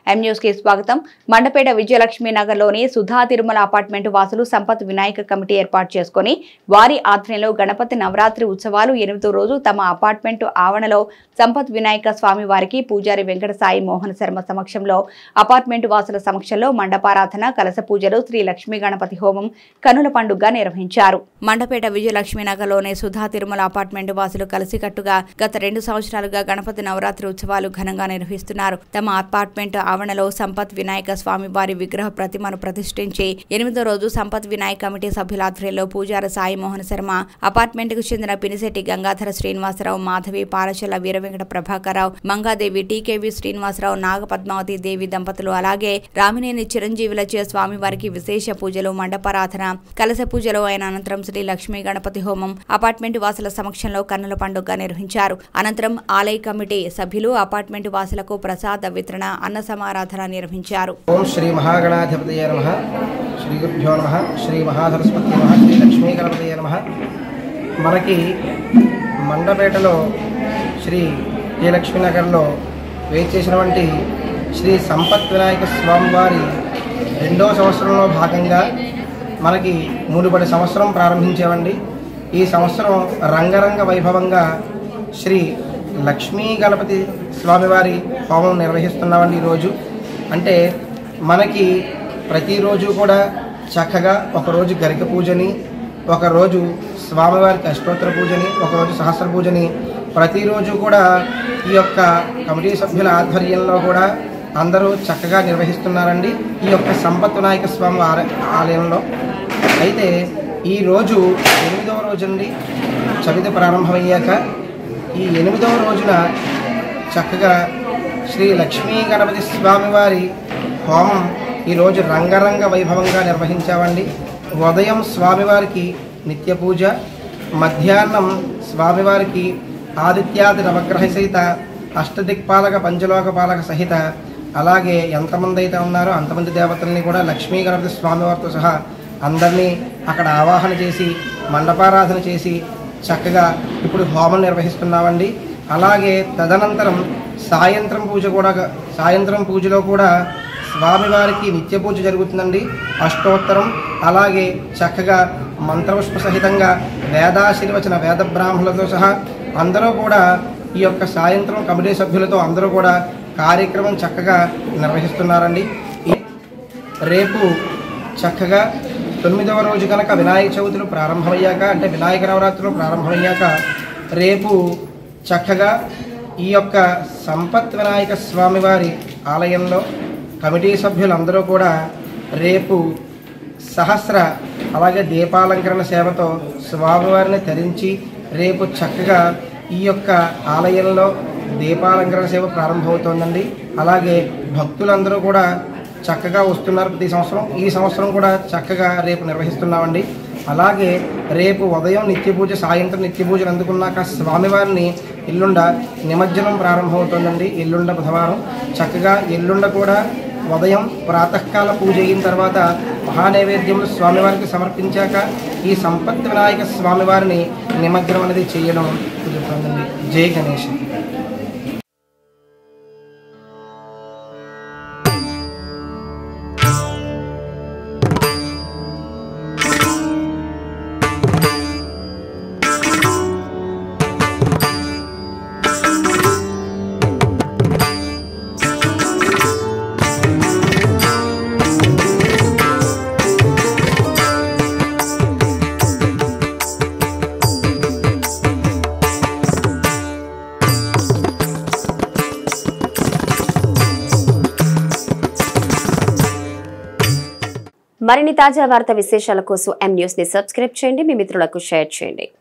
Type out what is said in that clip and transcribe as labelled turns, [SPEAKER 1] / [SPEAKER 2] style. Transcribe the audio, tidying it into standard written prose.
[SPEAKER 1] M news కి స్వాగతం. మండపేట విజయలక్ష్మి నగర్లోని సుధా తిరుమల అపార్ట్మెంట్ వాసులు సంపత్ వినాయక కమిటీ ఏర్పాటు చేసుకుని వారి ఆధ్వర్యంలో గణపతి నవరాత్రి ఉత్సవాలు 8వ రోజు తమ అపార్ట్మెంట్ ఆవరణలో సంపత్ వినాయక స్వామి వారికి పూజారి వెంకట సాయి మోహన్ శర్మ సమక్షంలో అపార్ట్మెంట్ వాసుల సమక్షంలో మండపారాధన, కలశ పూజలు, శ్రీ లక్ష్మీ గణపతి హోమం కన్నుల పండుగగా నిర్వహించారు. మండపేట విజయలక్ష్మి నగర్లోని సుధా తిరుమల అపార్ట్మెంట్ వాసులు కలిసికట్టుగా గత 2 సంవత్సరాలుగా గణపతి నవరాత్రి ఉత్సవాలు ఘనంగా నిర్వహిస్తున్నారు. తమ అపార్ట్మెంట్ ఆవరణలో సంపత్ వినాయక స్వామి వారి విగ్రహ ప్రతిమను ప్రతిష్ఠించి 8వ రోజు సంపత్ వినాయక కమిటీ సభ్యుల ఆధ్వర్యంలో పూజారి సాయి మోహన్ శర్మ, అపార్ట్మెంట్ కు చెందిన పినిశెట్టి గంగాధర శ్రీనివాసరావు, మాధవి, పాలచెల్ల వీరవెంకట ప్రభాకరరావు, మంగాదేవి, టీకేవి శ్రీనివాసరావు, నాగపద్మావతి దేవి దంపతులు అలాగే రామినేని చిరంజీవులచే స్వామివారికి విశేష పూజలు, మండపారాధన, కలశ పూజలు అయిన అనంతరం శ్రీ లక్ష్మీ గణపతి హోమం అపార్ట్మెంట్ వాసుల సమక్షంలో కన్నుల పండుగగా నిర్వహించారు. అనంతరం ఆలయ కమిటీ సభ్యులు అపార్ట్మెంట్ వాసులకు ప్రసాద వితరణ, అన్న సమారాధన నిర్వహించారు.
[SPEAKER 2] ఓం శ్రీ మహాగణాధిపతయే నమః, శ్రీ గురుభ్యో నమః, శ్రీ మహాసరస్వతీ నమః, శ్రీ లక్ష్మీ గణపతయే నమః. మనకి మండపేటలో శ్రీ విజయలక్ష్మి నగర్లో వేచేసినటువంటి శ్రీ సంపత్ వినాయక స్వామివారి 2వ సంవత్సరంలో భాగంగా మనకి మునుపటి సంవత్సరం ప్రారంభించామండి. ఈ సంవత్సరం రంగరంగ వైభవంగా శ్రీ లక్ష్మీ గణపతి స్వామివారి హోమం నిర్వహిస్తున్నామండి. ఈరోజు అంటే మనకి ప్రతిరోజు కూడా చక్కగా ఒకరోజు గరిక పూజని, ఒకరోజు స్వామివారికి అష్టోత్తర పూజని, ఒకరోజు సహస్ర పూజని ప్రతిరోజు కూడా ఈ యొక్క కమిటీ సభ్యుల ఆధ్వర్యంలో కూడా అందరూ చక్కగా నిర్వహిస్తున్నారండి ఈ యొక్క సంపత్ వినాయక స్వామి ఆలయంలో. అయితే ఈరోజు 8వ రోజు అండి చవితి ప్రారంభమయ్యాక ఈ 8వ రోజున చక్కగా శ్రీ లక్ష్మీ గణపతి స్వామివారి హోమం ఈరోజు రంగరంగ వైభవంగా నిర్వహించామండి. ఉదయం స్వామివారికి నిత్య పూజ, మధ్యాహ్నం స్వామివారికి ఆదిత్యాది నవగ్రహ సహిత అష్టదిక్పాలక పంచలోకపాలక సహిత అలాగే ఎంతమంది అయితే ఉన్నారో అంతమంది దేవతల్ని కూడా లక్ష్మీ గణపతి స్వామివారితో సహా అందరినీ అక్కడ ఆవాహన చేసి మండపారాధన చేసి చక్కగా ఇప్పుడు హోమం నిర్వహిస్తున్నామండి. అలాగే తదనంతరం సాయంత్రం పూజలో కూడా స్వామివారికి నిత్య పూజ జరుగుతుందండి. అష్టోత్తరం అలాగే చక్కగా మంత్రపుష్ప సహితంగా వేదాశీర్వచన వేద బ్రాహ్మణులతో సహా అందరూ కూడా ఈ యొక్క సాయంత్రం కమిటీ సభ్యులతో అందరూ కూడా కార్యక్రమం చక్కగా నిర్వహిస్తున్నారండి. రేపు చక్కగా 9వ రోజు కనుక వినాయక చవితులు ప్రారంభమయ్యాక అంటే వినాయక నవరాత్రులు ప్రారంభమయ్యాక రేపు చక్కగా ఈ యొక్క సంపత్ వినాయక స్వామివారి ఆలయంలో కమిటీ సభ్యులందరూ కూడా రేపు సహస్ర అలాగే దీపాలంకరణ సేవతో స్వామివారిని ధరించి రేపు చక్కగా ఈ యొక్క ఆలయంలో దీపాలంకరణ సేవ ప్రారంభమవుతోందండి. అలాగే భక్తులందరూ కూడా చక్కగా వస్తున్నారు ప్రతి సంవత్సరం. ఈ సంవత్సరం కూడా చక్కగా రేపు నిర్వహిస్తున్నామండి. అలాగే రేపు ఉదయం నిత్య పూజ, సాయంత్రం నిత్య పూజలు అందుకున్నాక స్వామివారిని ఎల్లుండ నిమజ్జనం ప్రారంభమవుతుందండి. ఎల్లుండ బుధవారం చక్కగా ఎల్లుండ కూడా ఉదయం ప్రాతకాల పూజ అయిన తర్వాత మహానైవేద్యములు స్వామివారికి సమర్పించాక ఈ సంపత్ వినాయక స్వామివారిని నిమజ్జనం అనేది చేయడం కుదురుతుందండి. జై గణేష్.
[SPEAKER 3] మరిన్ని తాజా వార్తా విశేషాల కోసం ఎం న్యూస్ ని సబ్స్క్రైబ్ చేయండి, మీ మిత్రులకు షేర్ చేయండి.